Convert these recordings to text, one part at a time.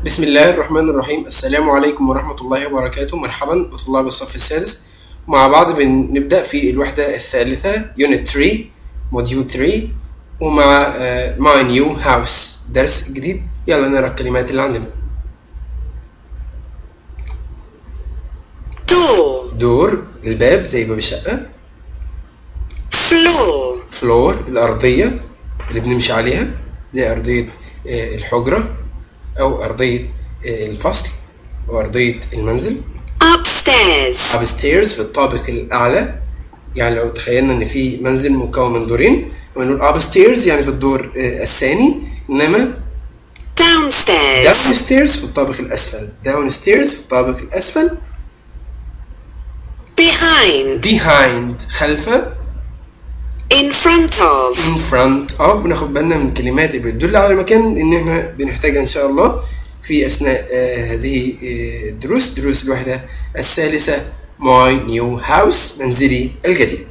بسم الله الرحمن الرحيم. السلام عليكم ورحمة الله وبركاته. مرحبا بطلاب الصف السادس. مع بعض بنبدأ في الوحدة الثالثة Unit 3 Module 3 ومع My New House درس جديد. يلا نقرأ الكلمات اللي عندنا. دور الباب زي باب الشقة. floor الأرضية اللي بنمشي عليها زي أرضية الحجرة أو أرضية الفصل أو أرضية المنزل. upstairs في الطابق الأعلى، يعني لو تخيلنا إن في منزل مكون من دورين ونقول upstairs يعني في الدور الثاني، إنما downstairs في الطابق الأسفل. downstairs في الطابق الأسفل. behind خلفه. in front of وناخد بالنا من الكلمات اللي بتدل على المكان ان احنا بنحتاجها ان شاء الله في اثناء هذه الدروس، دروس الوحدة الثالثة My New House منزلي الجديد.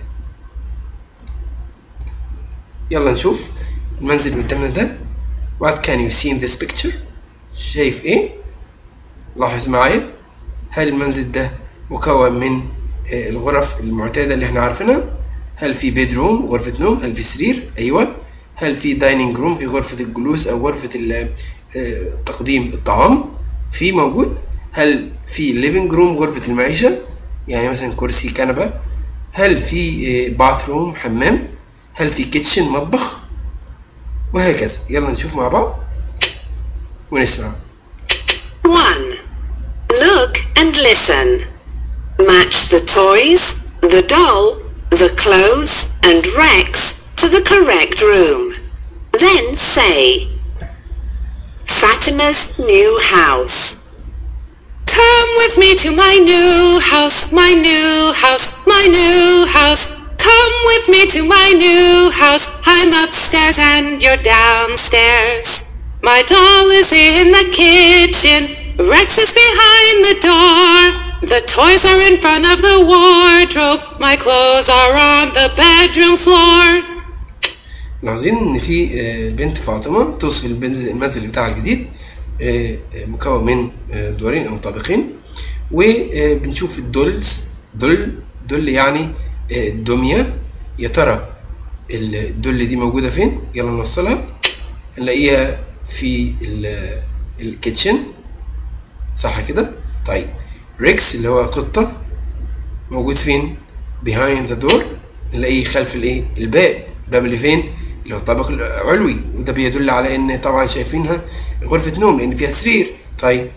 يلا نشوف المنزل اللي قدامنا ده. What can you see in this picture؟ شايف ايه؟ لاحظ معايا. هل المنزل ده مكون من الغرف المعتادة اللي احنا عارفينها؟ هل في بيدروم غرفة نوم؟ هل في سرير؟ أيوة. هل في دايننج روم في غرفة الجلوس أو غرفة تقديم الطعام؟ في موجود. هل في ليفينج روم غرفة المعيشة يعني مثلا كرسي كنبة؟ هل في باثروم حمام؟ هل في كيتشن مطبخ؟ وهكذا. يلا نشوف مع بعض ونسمع. 1. Look and listen. Match the toys, the doll, the clothes and racks to the correct room. Then say, Fatima's new house. Come with me to my new house, my new house, my new house. Come with me to my new house. I'm upstairs and you're downstairs. My doll is in the kitchen. Rex is behind the door. The toys are in front of the wardrobe. My clothes are on the bedroom floor. لاحظين ان في البنت فاطمة توصف المنزل بتاعها الجديد مكون من دورين او طابقين، وبنشوف الدولز. دول يعني الدمية. يا ترى الدول دي موجودة فين؟ يلا نوصلها. نلاقيها في الكيتشن، صح كده؟ طيب ريكس اللي هو قطة موجود فين؟ behind the door. نلاقيه خلف الباب اللي فين؟ اللي هو الطابق العلوي، وده بيدل على ان طبعا شايفينها غرفة نوم لان فيها سرير. طيب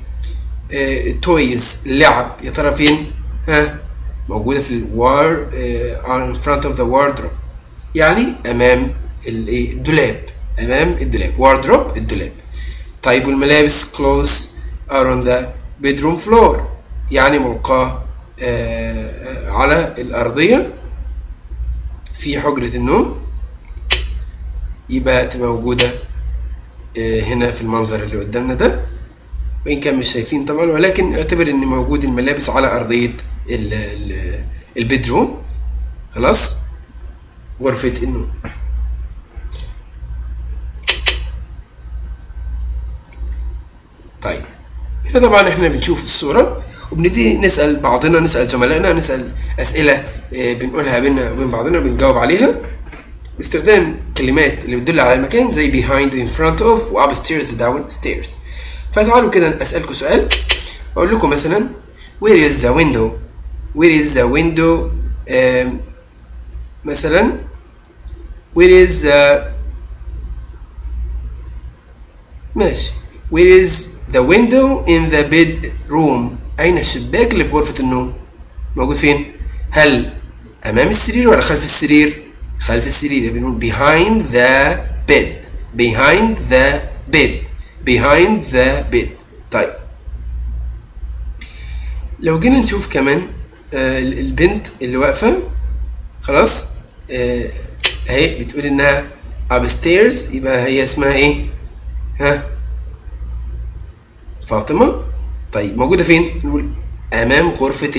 تويز اللعب يا ترى فين؟ موجودة في in front of the wardrobe يعني امام الدولاب. امام الدولاب wardrobe الدولاب. طيب والملابس clothes are on the bedroom floor يعني ملقاة على الأرضية في حجرة النوم، يبقى تبقى موجودة هنا في المنظر اللي قدامنا ده، وإن كان مش شايفين طبعا، ولكن اعتبر إن موجود الملابس على أرضية البيدروم. خلاص، غرفة النوم. طيب هنا طبعا احنا بنشوف الصورة وبنبتدي نسأل بعضنا، نسأل زملائنا، نسأل أسئلة بنقولها بينا وبين بعضنا وبنجاوب عليها باستخدام كلمات اللي بتدل على المكان زي behind, in front of و upstairs, downstairs. فتعالوا كده أسألكم سؤال. أقول لكم مثلا where is the window؟ where is the window؟ مثلا where is ماشي where is the window in the bedroom؟ أين الشباك اللي في غرفة النوم؟ موجود فين؟ هل أمام السرير ولا خلف السرير؟ خلف السرير. بنقول behind the bed. behind the bed. behind the bed. طيب لو جينا نشوف كمان البنت اللي واقفة، خلاص اهي بتقول انها upstairs، يبقى هي اسمها ايه؟ فاطمة. طيب موجودة فين؟ نقول أمام غرفة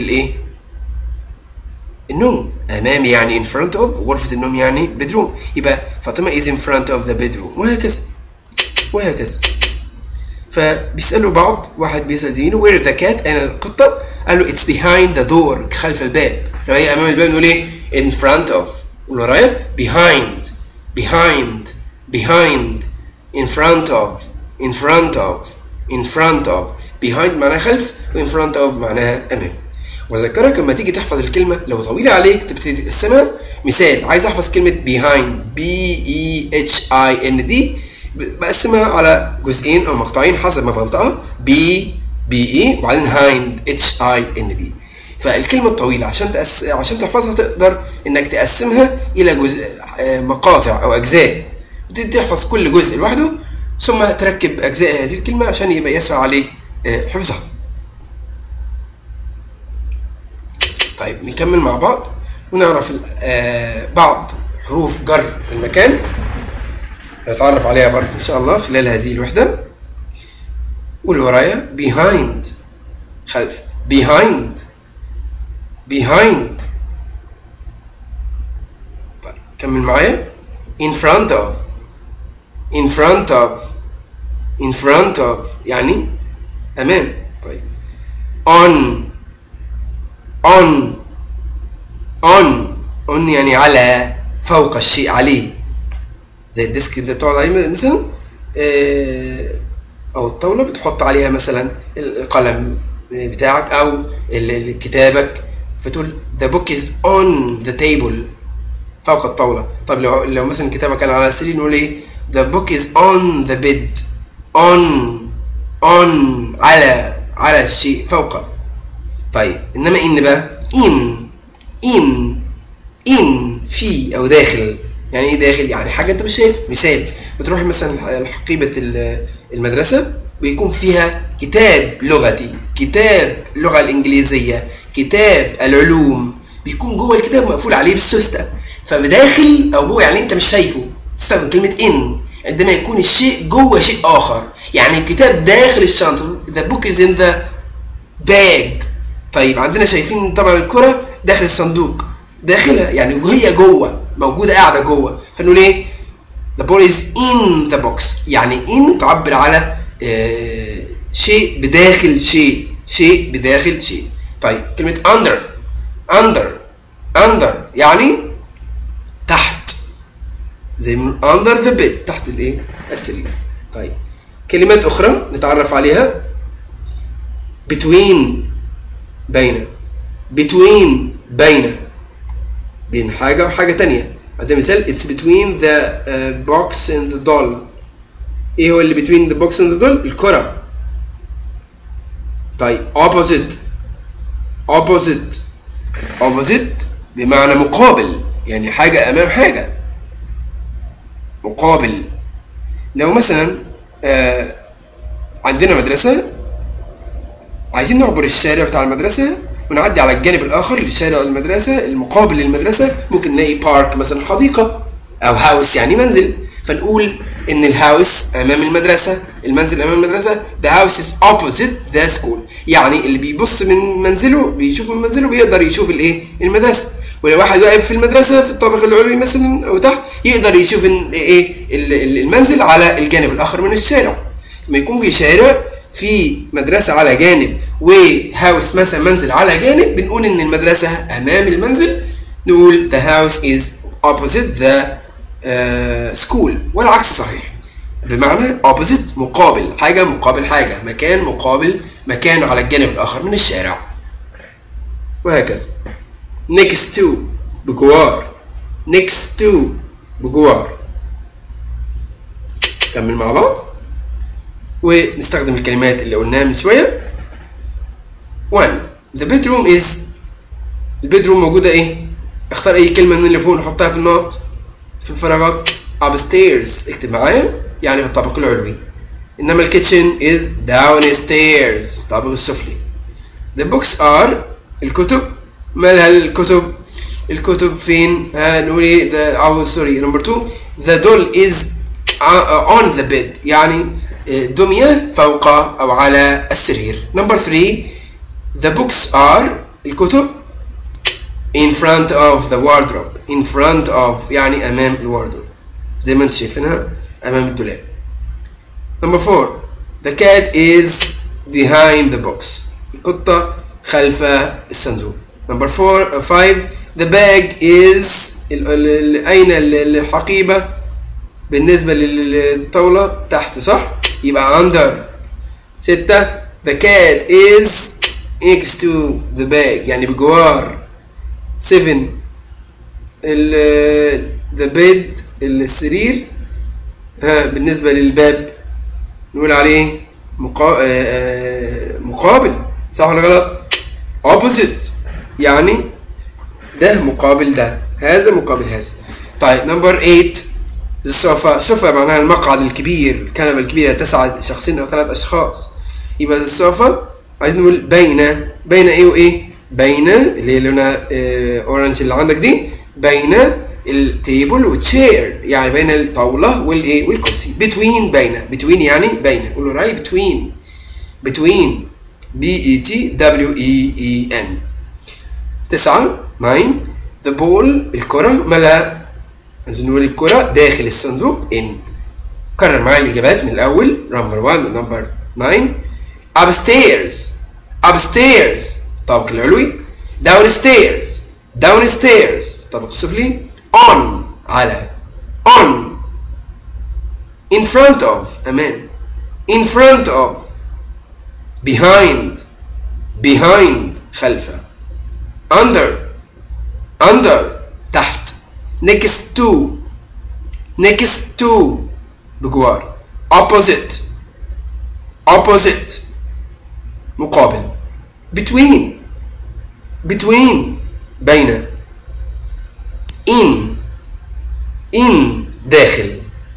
النوم. أمام يعني in front of، غرفة النوم يعني bedroom، يبقى فاطمة is in front of the bedroom، وهكذا. فبيسألوا بعض، واحد بيسأل زميله where the cat، أين القطة؟ قال له it's behind the door، خلف الباب. لو هي أمام الباب نقول إيه؟ in front of. والورايا behind behind behind in front of in front of in front of. behind معناها خلف، و in front of معناها أمام. وذكرك لما تيجي تحفظ الكلمة لو طويلة عليك تبتدي تقسمها. مثال، عايز أحفظ كلمة behind behind بقسمها على جزئين أو مقطعين حسب ما بنطقها، be وبعدين hind hind. فالكلمة الطويلة عشان تحفظها تقدر إنك تقسمها إلى جزء مقاطع أو أجزاء، وتبتدي تحفظ كل جزء لوحده ثم تركب أجزاء هذه الكلمة عشان يبقى يسرع عليك حفظها. طيب نكمل مع بعض ونعرف بعض حروف جر المكان نتعرف عليها برضه إن شاء الله خلال هذه الوحدة. قول ورايا behind خلف، behind behind. طيب كمل معايا in front of in front of in front of يعني أمام. طيب on on on on يعني على، فوق الشيء، عليه، زي الديسك اللي بتقعد عليه مثلا، او الطاوله بتحط عليها مثلا القلم بتاعك او كتابك، فتقول the book is on the table، فوق الطاوله. طب لو مثلا كتابك كان على السرير نقول ايه؟ the book is on the bed، on على الشيء فوق. طيب انما ان بقى in في او داخل. يعني ايه داخل؟ يعني حاجه انت مش شايف. مثال، بتروح مثلا حقيبه المدرسه ويكون فيها كتاب لغتي، كتاب اللغه الانجليزيه، كتاب العلوم، بيكون جوه الكتاب مقفول عليه بالسوسته، فبداخل او جوه يعني انت مش شايفه، تستخدم كلمه ان عندما يكون الشيء جوه شيء اخر. يعني الكتاب داخل الشنطه، the book is in the bag. طيب عندنا شايفين طبعا الكره داخل الصندوق، داخلها يعني وهي جوه موجوده قاعده جوه، فنقول ايه؟ the ball is in the box. يعني in تعبر على شيء بداخل شيء، شيء بداخل شيء. طيب كلمه under يعني تحت، زي من under the bed، تحت الايه؟ السرير. طيب كلمات اخرى نتعرف عليها، between بين، between بين حاجة وحاجة تانية. عندنا مثال it's between the box and the doll. ايه هو اللي between the box and the doll؟ الكرة. طيب opposite بمعنى مقابل، يعني حاجة أمام حاجة، مقابل. لو مثلا عندنا مدرسة عايزين نعبر الشارع بتاع المدرسة ونعدي على الجانب الآخر للشارع المدرسة المقابل للمدرسة، ممكن نلاقي بارك مثلا، حديقة، أو هاوس يعني منزل، فنقول إن الهاوس أمام المدرسة، المنزل أمام المدرسة. the house is opposite the school. يعني اللي بيبص من منزله بيشوف من منزله بيقدر يشوف الإيه؟ المدرسة. ولو واحد واقف في المدرسة في الطابق العلوي مثلا أو تحت يقدر يشوف إيه؟ المنزل على الجانب الآخر من الشارع. لما يكون في شارع في مدرسة على جانب وهاوس مثلا منزل على جانب، بنقول ان المدرسة امام المنزل، نقول the house is opposite the school. والعكس صحيح، بمعنى opposite مقابل حاجة، مقابل حاجة، مكان مقابل مكان على الجانب الاخر من الشارع، وهكذا. next to بجوار، next to بجوار. كمل مع بعض ونستخدم الكلمات اللي قلناها من شوية. 1 the bedroom is، البيدروم موجودة ايه؟ اختار اي كلمة من اللي فوق نحطها في النقط في الفراغات. upstairs اكتب معايا يعني في الطابق العلوي. انما الكيتشن is downstairs، الطابق السفلي. the books are الكتب. مالها الكتب؟ الكتب فين؟ نقول ايه؟ number 2 the doll is on the bed، يعني دمية فوق أو على السرير. number 3 the books are الكتب in front of the wardrobe، in front of يعني أمام الواردروب، زي ما انت شايفينها أمام الدولاب. number 4 The cat is behind the box. القطة خلف الصندوق. Number 5 the bag is أين الحقيبة بالنسبة للطاولة؟ تحت صح؟ يبقى under. 6 the cat is next to the bag يعني بجوار. 7 the bed السرير بالنسبة للباب نقول عليه مقابل صح ولا غلط؟ opposite يعني ده مقابل ده، هذا مقابل هذا. طيب number 8 the sofa. sofa معناها المقعد الكبير، الكنبة الكبيرة تسعد شخصين أو 3 أشخاص. يبقى the sofa عايز نقول بين إيه وإيه؟ بين اللي هي لونها أورنج اللي عندك دي، بين التيبل والتشير يعني بين الطاولة والإيه والكرسي. between between يعني بين، قولوا راي between BETWEEN. 9 the ball الكرة ملا، نقول الكرة داخل الصندوق in. كرر معايا الإجابات من الأول. number 1 number 9 upstairs الطابق العلوي. downstairs الطابق السفلي. on على on. in front of أمام. in front of. behind خلفه. under تحت. next to بجوار. opposite مقابل. between بين. in داخل.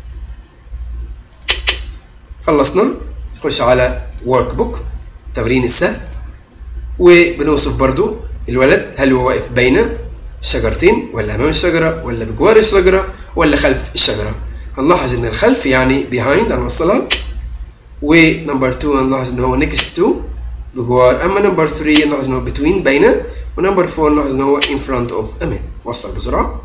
خلصنا. نخش على work book تمرين السهل، وبنوصف برضو الولد هل هو واقف بين الشجرتين ولا امام الشجره ولا بجوار الشجره ولا خلف الشجره. هنلاحظ ان الخلف يعني behind هنوصلها، ونمبر 2 هنلاحظ ان هو next to بجوار، اما نمبر 3 هنلاحظ ان هو between بين، ونمبر 4 هنلاحظ ان هو in front of امام. وصل بسرعه.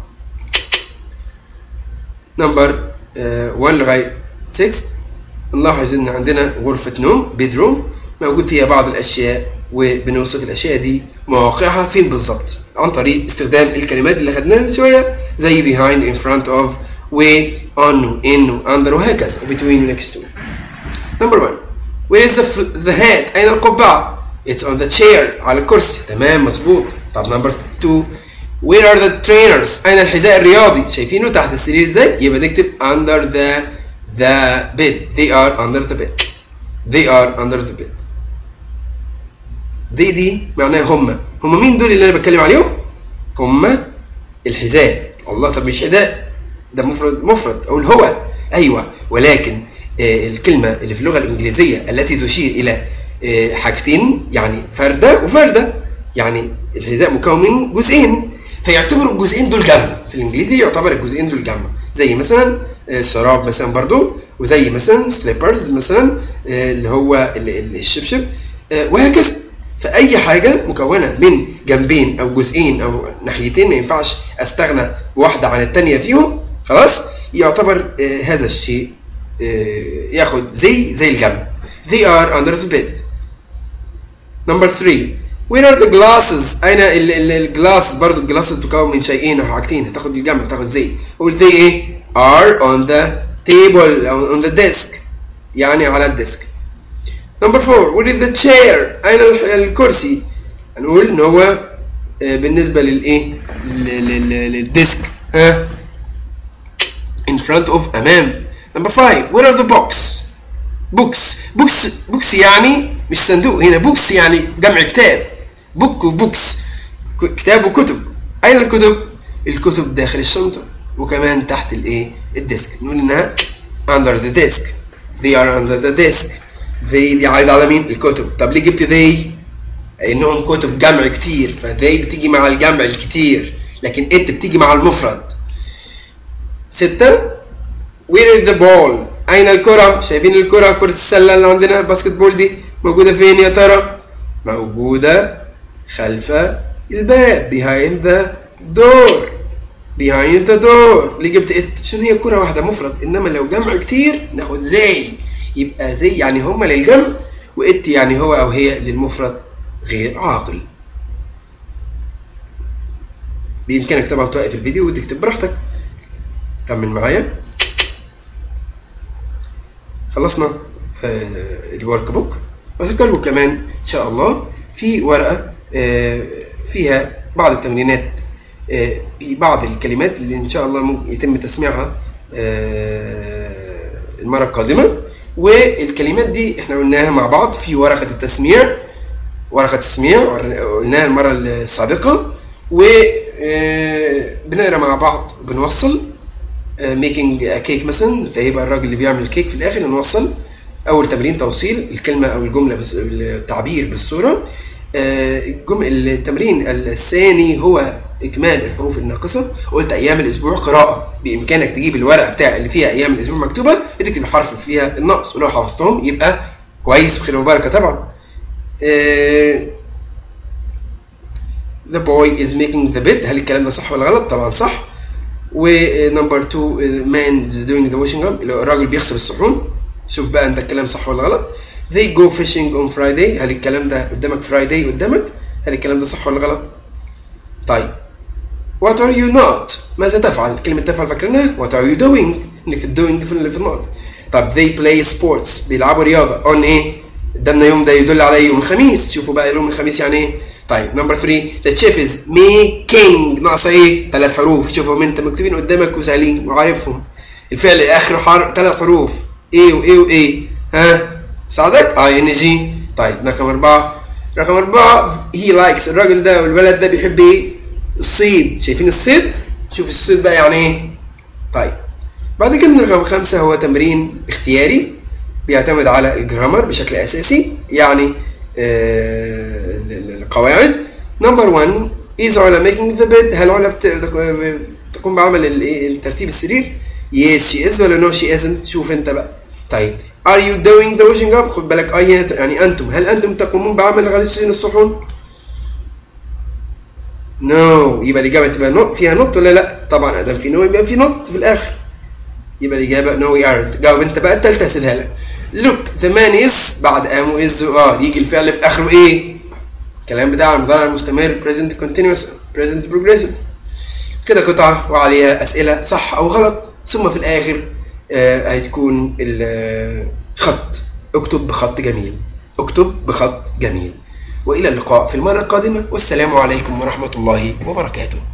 نمبر 1 لغايه 6 نلاحظ ان عندنا غرفه نوم bedroom موجود فيها بعض الاشياء، وبنوصف الاشياء دي مواقعها فين بالظبط عن طريق استخدام الكلمات اللي خدناها من شويه زي behind in front of و on و in و under وهكذا between و next to. number 1 where is the hat؟ أين القبعة؟ it's on the chair على الكرسي. تمام مظبوط. طب number 2 where are the trainers؟ أين الحذاء الرياضي؟ شايفينه تحت السرير ازاي؟ يبقى نكتب under the bed. they are under the bed. دي معناها هم مين دول اللي انا بتكلم عليهم؟ هم الحذاء. الله، طب مش حذاء ده مفرد اقول هو. ايوه، ولكن الكلمه اللي في اللغه الانجليزيه التي تشير الى حاجتين يعني فرده وفرده، يعني الحذاء مكون من جزئين فيعتبروا الجزئين دول جمع. في الانجليزي يعتبر الجزئين دول جمع، زي مثلا الشراب مثلا برضو، وزي مثلا سليبرز مثلا اللي هو الشبشب وهكذا. فأي حاجة مكونة من جنبين أو جزئين أو ناحيتين ما ينفعش أستغنى بواحدة عن التانية فيهم، خلاص يعتبر هذا الشيء ياخد زي الجمع. They are under the bed. Number 3 where are the glasses؟ أين الجلاس؟ برضو الجلاس تكون من شيئين أو حاجتين، هتاخد الجمع تاخد زي. قول they إيه؟ are on the table أو on the desk يعني على الديسك. Number 4 where is the chair؟ أين الكرسي؟ هنقول إن هو بالنسبة للإيه؟ للديسك in front of أمام. Number 5 where are the books يعني مش صندوق، هنا books يعني جمع كتاب. book وبوكس كتاب وكتب. أين الكتب؟ الكتب داخل الشنطة وكمان تحت الإيه؟ الديسك. نقول إنها under the desk. they are under the desk. دي عايدة على مين؟ الكتب. طب ليه جبت they؟ إنهم كتب جمع كتير، فذي بتيجي مع الجمع الكتير، لكن it بتيجي مع المفرد. 6 where is the ball؟ أين الكرة؟ شايفين الكرة؟ كرة السلة اللي عندنا باسكت بول دي موجودة فين يا ترى؟ موجودة خلف الباب behind the door. ليه جبت it؟ عشان هي كرة واحدة مفرد، إنما لو جمع كتير ناخد زي. يبقى زي يعني هما للجمع، وات يعني هو او هي للمفرد غير عاقل. بإمكانك طبعا توقف الفيديو وتكتب براحتك. كمل معايا. خلصنا الورك بوك. وأذكركم كمان إن شاء الله في ورقة فيها بعض التمرينات في بعض الكلمات اللي إن شاء الله ممكن يتم تسميعها المرة القادمة. والكلمات دي احنا قلناها مع بعض في ورقة تسميع قلناها المرة السابقة، وبنقرا مع بعض بنوصل making a cake مثلا، فيبقى الراجل اللي بيعمل كيك في الآخر نوصل. أول تمرين توصيل الكلمة أو الجملة بالتعبير بالصورة. التمرين الثاني هو إكمال الحروف الناقصة. قلت أيام الأسبوع قراءة، بإمكانك تجيب الورقة بتاع اللي فيها أيام الأسبوع مكتوبة وتكتب الحرف فيها الناقص، ولو حفظتهم يبقى كويس وخير وبركة طبعا. The boy is making the bed، هل الكلام ده صح ولا غلط؟ طبعا صح. ونمبر 2 man is doing the washing up، الراجل بيغسل الصحون. شوف بقى انت الكلام صح ولا غلط. They go fishing on Friday، هل الكلام ده قدامك Friday قدامك؟ هل الكلام ده صح ولا غلط؟ طيب what are you not، ماذا تفعل؟ كلمة تفعل فاكرينها؟ what are you doing، نكتب doing في النقط. طب they play sports، بيلعبوا رياضة on ايه؟ قدامنا يوم ده يدل على يوم الخميس. شوفوا بقى يوم الخميس يعني ايه. طيب نمبر 3 the chef is making، ناقصة ايه؟ 3 حروف. شوفوا انت مكتوبين قدامك وسهلين وعارفهم. الفعل اخر 3 حروف ايه وايه وايه، ها ساعدك ING. طيب رقم 4 he likes، الراجل ده والولد ده بيحب ايه؟ الصيد. شايفين الصيد؟ شوف الصيد بقى يعني ايه. طيب بعد كده رقم 5 هو تمرين اختياري بيعتمد على الجرامر بشكل اساسي، يعني القواعد. نمبر 1 is على making the bed، هل على تقوم بعمل الترتيب السرير؟ yes she is ولا no she isn't؟ شوف انت بقى. طيب are you doing the washing up، خد بالك يعني انتم، هل انتم تقومون بعمل غسيل الصحون؟ no، يبقى الاجابه تبقى فيها نوت ولا لا؟ طبعا ادام في نو يبقى في نوت في الاخر، يبقى الاجابه no we aren't. جاوب انت بقى الثالثه هسيبها لك. look the man is، بعد am و is و are يجي الفعل في اخره ايه؟ الكلام بتاع المضارع المستمر present continuous present progressive. كده قطعه وعليها اسئله صح او غلط، ثم في الاخر هتكون الخط. اكتب بخط جميل. والى اللقاء في المره القادمه، والسلام عليكم ورحمه الله وبركاته.